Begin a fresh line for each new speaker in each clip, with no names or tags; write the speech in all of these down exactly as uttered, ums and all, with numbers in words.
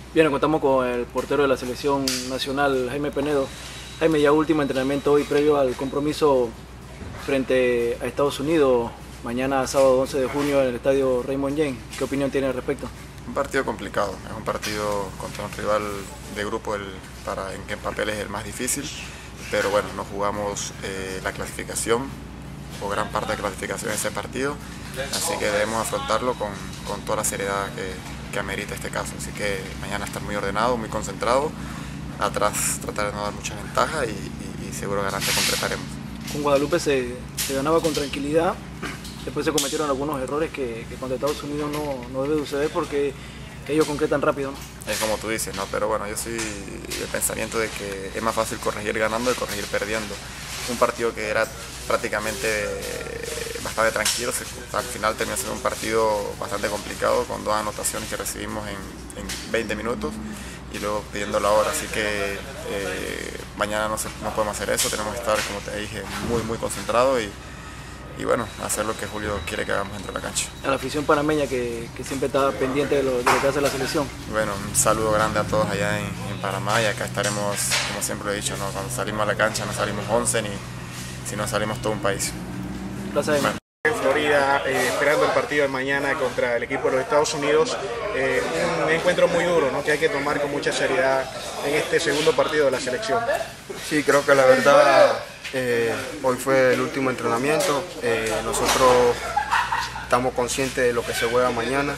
Bien, contamos con el portero de la selección nacional, Jaime Penedo. Jaime, ya último entrenamiento hoy previo al compromiso frente a Estados Unidos, mañana sábado once de junio en el estadio Raymond James. ¿Qué opinión tiene al respecto?
Un partido complicado, es un partido contra un rival de grupo el, para, en que en papel es el más difícil, pero bueno, nos jugamos eh, la clasificación o gran parte de la clasificación en ese partido, así que debemos afrontarlo con, con toda la seriedad que, que amerita este caso. Así que mañana estar muy ordenado, muy concentrado, atrás tratar de no dar mucha ventaja y, y, y seguro ganancia concretaremos.
Con Guadalupe se, se ganaba con tranquilidad, después se cometieron algunos errores que, que contra Estados Unidos no, no debe suceder porque ellos concretan rápido, ¿no?
Es como tú dices, ¿no? Pero bueno, yo soy del pensamiento de que es más fácil corregir ganando que corregir perdiendo. Un partido que era prácticamente bastante tranquilo, al final terminó siendo un partido bastante complicado con dos anotaciones que recibimos en, en veinte minutos y luego pidiendo la hora, así que eh, mañana no, se, no podemos hacer eso, tenemos que estar, como te dije, muy muy concentrados y, y bueno, hacer lo que Julio quiere que hagamos dentro de la cancha.
A la afición panameña que, que siempre está pendiente de lo, de lo que hace la selección.
Bueno, un saludo grande a todos allá en, en Panamá y acá estaremos, como siempre lo he dicho, ¿no? Cuando salimos a la cancha no salimos once ni si no salimos todo un país.
Gracias.
Bueno.
En Florida, eh, esperando el partido de mañana contra el equipo de los Estados Unidos, eh, un encuentro muy duro, ¿no? Que hay que tomar con mucha seriedad en este segundo partido de la selección.
Sí, creo que la verdad eh, hoy fue el último entrenamiento, eh, nosotros estamos conscientes de lo que se juega mañana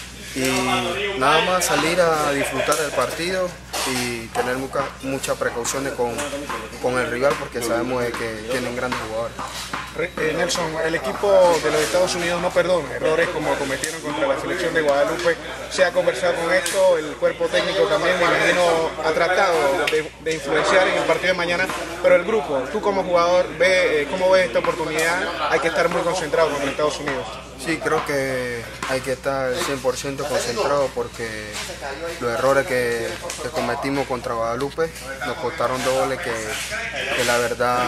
y nada más salir a disfrutar del partido y tener mucha, muchas precauciones con, con el rival porque sabemos de que tienen grandes jugadores.
Eh, Nelson, el equipo de los Estados Unidos no perdona errores como cometieron contra la selección de Guadalupe. Se ha conversado con esto, el cuerpo técnico también, me imagino, ha tratado de, de influenciar en el partido de mañana, pero el grupo, tú como jugador, ve, eh, ¿cómo ves esta oportunidad? Hay que estar muy concentrado contra Estados Unidos.
Sí, creo que hay que estar cien por ciento concentrado porque los errores que, que cometimos contra Guadalupe nos costaron dos goles que, que la verdad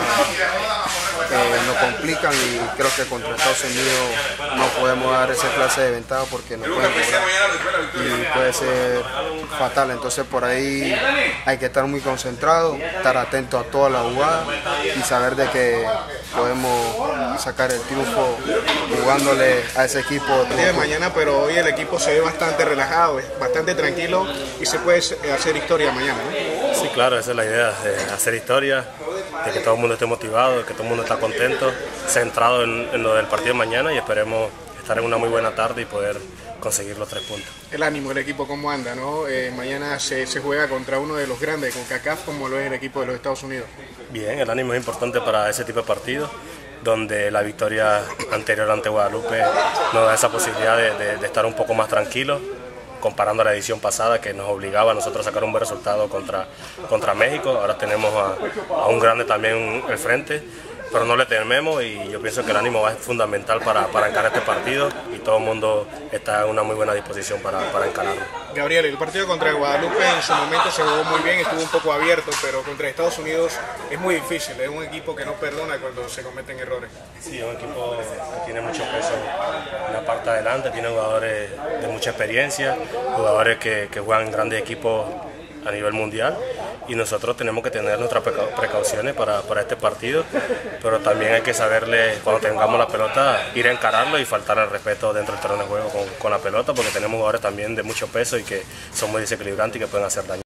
eh, nos complican y creo que contra Estados Unidos no podemos dar esa clase de ventaja porque nos pueden cobrar y puede ser fatal. Entonces por ahí hay que estar muy concentrado, estar atento a toda la jugada y saber de que podemos sacar el triunfo jugándole a ese equipo.
El día de mañana, pero hoy el equipo se ve bastante relajado, bastante tranquilo y se puede hacer historia mañana, ¿no?
Sí, claro, esa es la idea, de hacer historia, de que todo el mundo esté motivado, de que todo el mundo está contento, centrado en, en lo del partido de mañana y esperemos estar en una muy buena tarde y poder conseguir los tres puntos.
El ánimo del equipo, ¿cómo anda, no? Eh, mañana se, se juega contra uno de los grandes, con CONCACAF, como lo es el equipo de los Estados Unidos.
Bien, el ánimo es importante para ese tipo de partidos, donde la victoria anterior ante Guadalupe nos da esa posibilidad de, de, de estar un poco más tranquilos, comparando a la edición pasada que nos obligaba a nosotros a sacar un buen resultado contra, contra México. Ahora tenemos a, a un grande también al frente, pero no le tememos y yo pienso que el ánimo es fundamental para, para encarar este partido y todo el mundo está en una muy buena disposición para, para encararlo.
Gabriel, el partido contra Guadalupe en su momento se jugó muy bien, estuvo un poco abierto, pero contra Estados Unidos es muy difícil, es un equipo que no perdona cuando se cometen errores.
Sí, es un equipo que tiene mucho peso en la parte de adelante, tiene jugadores de mucha experiencia, jugadores que, que juegan en grandes equipos a nivel mundial y nosotros tenemos que tener nuestras precauciones para, para este partido, pero también hay que saberle, cuando tengamos la pelota, ir a encararlo y faltar al respeto dentro del terreno de juego con, con la pelota, porque tenemos jugadores también de mucho peso y que son muy desequilibrantes y que pueden hacer daño.